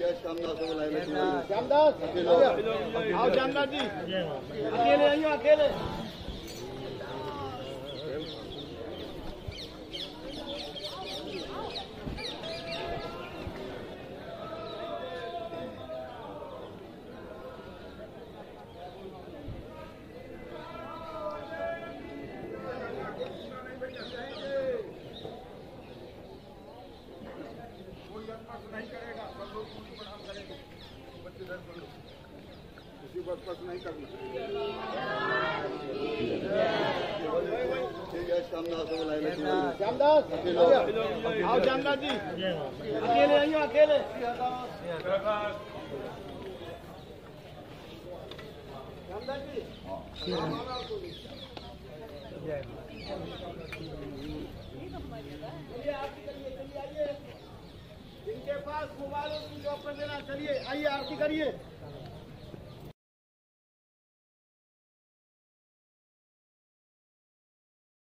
श्यामदास आओ, श्यामदास जी अकेले आइए, अकेले। किसी बात पर नहीं करना। श्यामदास आओ, श्यामदास जी अकेले आइए, अकेले। श्यामदास जी जिनके पास मोबाइल उनकी जॉब पर देना, चलिए आइए आरती करिए।